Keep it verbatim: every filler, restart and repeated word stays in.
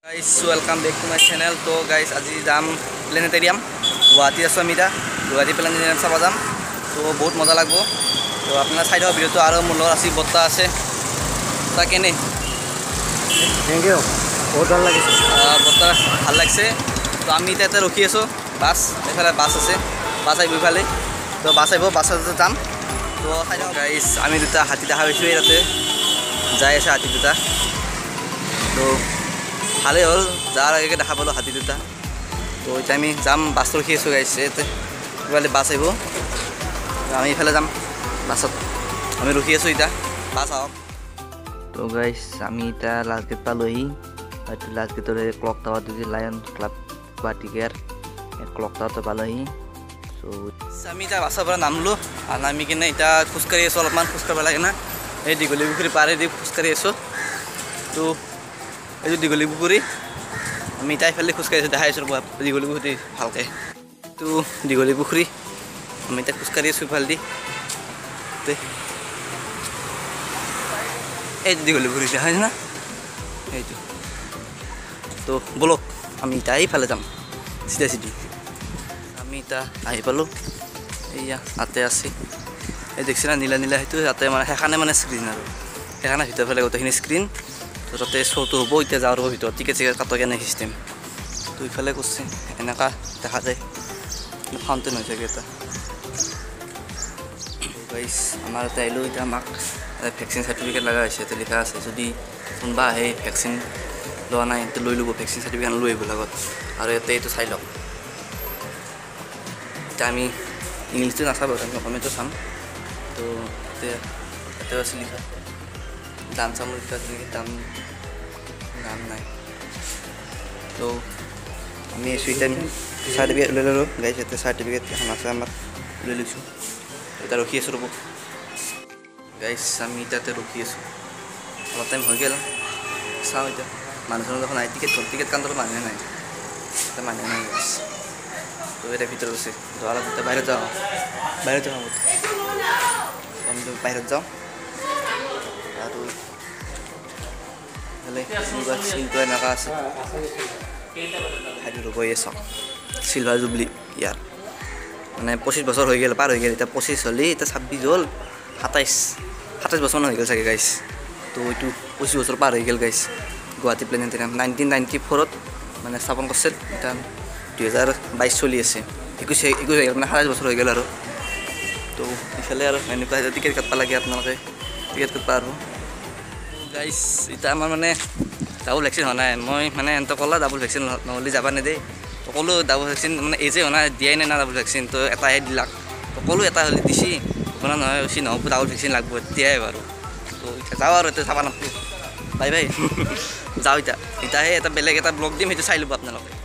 Guys, welcome back to my channel. So guys, আজি যাম planetarium Guwahati আছো আমি এতিয়া গুৱাহাটী প্লেনেটেৰিয়াম চাব যাম। তো বহুত মজা লাগব। তো আপোনাৰ চাই থাকক ভিডিঅ'টো আৰু মোৰ লগত আছে বত্তা আছে তা কেনে থ্যাংক ইউ বহুত ভাল লাগিছে বত্তা ভাল লাগছে। তো আমি এতিয়া ৰখি আছো বাছ এফালে বাছ আছে বাছ আহিব ইফালে তো বাছ আহিব বাছতে যাম। তো চাই থাকক গাইজ আমি দুটা হাতী দেখা পাইছোঁ ইয়াতে যাই আছে হাতী দুটা। তো ভালেই হ'ল যাৰ আগে দেখা পালোঁ হাতী দুটা। তো এতিয়া আমি যাম বাছ ৰখি আছোঁ গাইছে ইয়াতে ইফালে বাছ আহিব আমি ইফালে যাম বাছত আমি ৰখি আছোঁ এতিয়া বাছ আহক। তো গাইছ আমি এতিয়া লাষ্ট গেট পালোহি হয়তো লাষ্ট গেটৰে ক্লক টাৱাৰটো যে লায়ন ক্লাব গুৱাহাটীৰ ক্লক টাৱাৰটো পালোহি। চ' আমি এতিয়া বাছৰ পৰা নামিলোঁ আৰু নামি কিনে এতিয়া খোজকাঢ়ি আছোঁ অলপমান খোজকাঢ়িব লাগে না এই দীঘলী পুখুৰী পাৰে দি খোজকাঢ়ি আছোঁ। তো এইটো দীঘলী পুখুৰী আমি এতিয়া এইফালে খোজকাঢ়ি আছোঁ দেখাই আছোঁ দীঘলী পুখুৰী ভালকৈ। তো দীঘলী পুখুৰী আমি এতিয়া খোজকাঢ়ি আছোঁ ইফালেদি এইটো দীঘলী পুখুৰী দেখাইছে না এইটো। তো বলক আমি এতিয়া এইফালে যাম চিধা চিধি। আমি এতিয়া আহি পালোঁ এইয়া তাতে আছে এই দেখছি না নীলা নীলা সেইটো তাতে মানে সেইখানে মানে স্ক্ৰীণ আৰু সেইখানে ভিতৰ ফালে গোটেইখিনি স্ক্ৰীণ। তো তাতে শ্ব'টো হ'ব এতিয়া যাওঁ ৰ'ব ভিতৰত টিকেট চিকেট কাট কেনে চিষ্টেম। তো ইফালে কৰিছে এনেকুৱা দেখা যায় ফাউণ্টেন হৈ থাকে এটা। গাইছ আমাৰ ইয়াতে আহিলোঁ এতিয়া আমাক ভেকচিন চাৰ্টিফিকেট লগা হৈছে ইয়াতে লিখা আছে যদি কোনোবা আহে ভেকচিন লোৱা নাই এতিয়া লৈ ল'ব ভেকচিন চাৰ্টিফিকেট লৈ আহিব লগত আৰু ইয়াতে এইটো চাই লওক। এতিয়া আমি ইংলিছটো নাচাব আমি অসমীয়াটো চাম। তো এতিয়া ইয়াতে আছে লিখা দাম চাম লিখা তেনেকৈ দাম দাম নাই। তো আমি এতিয়া চাৰ্টিফিকেট লৈ ল'লোঁ গাইছ ইয়াতে চাৰ্টিফিকেট এখন আছে আমাক লৈ লৈছোঁ এতিয়া ৰখি আছোঁ ৰ'ব গাইছ আমি এতিয়াতে ৰখি আছোঁ অলপ টাইম হৈ গ'ল চাওঁ এতিয়া মানুহ চানুহ দেখোন নাই টিকেট টিকেট কাউণ্টাৰত মানুহে নাই এতিয়া মানুহে নাই গাইছ। তো এতিয়া ভিতৰত আছে যোৱাৰ আগত এতিয়া বাহিৰত যাওঁ বাহিৰত যাওঁ আমি বাহিৰত যাওঁ আৰু এইফালে চিলটো এনেকুৱা আছে সেইটো ৰ'ব এই চাওক চিলভাৰ জুবলি ইয়াৰ মানে পঁচিছ বছৰ হৈ গ'ল পাৰ হৈ গ'ল এতিয়া পঁচিছ হ'লে এতিয়া ছাব্বিছ হ'ল সাতাইছ সাতাইছ বছৰমান হৈ গ'ল চাগে গাইছ। তো এইটো পঁচিছ বছৰ পাৰ হৈ গ'ল গাইছ গুৱাহাটী প্লেনেটেৰিয়াম নাইনটিন নাইণ্টি ফ'ৰত মানে স্থাপন কৰিছিল এতিয়া দুহেজাৰ বাইছ চলি আছে একৈছ একৈছ হৈ গ'ল মানে সাতাইছ বছৰ হৈ গ'ল আৰু। তো ইফালে আৰু এনেকুৱা টিকেট কাটব লাগে আপোনালোকে টিকেট কাটব আৰু গাইছ এতিয়া আমাৰ মানে ডাবল ভেকচিন হোৱা নাই মই মানে সিহঁতক ক'লা ডাবল ভেকচিন নহ'লে যাব নেদেই তো ক'লোঁ ডাবল ভেকচিন মানে এজে হোৱা নাই দিয়াই নাই না ডাবল ভেকচিন তো এটাহে দিলাক তো ক'লোঁ এটা হ'লে দিছি আপোনাৰ নহয় বেছি নহ'ব ডাবল ভেকচিন লাগব এতিয়াই বাৰু। তো এতিয়া যাওঁ আৰু এতিয়া চাব নাপালোঁ বাই বাই যাওঁ এতিয়া এতিয়াহে এটা বেলেগ এটা ব্লগ দিম সেইটো চাই ল'ব আপোনালোকে।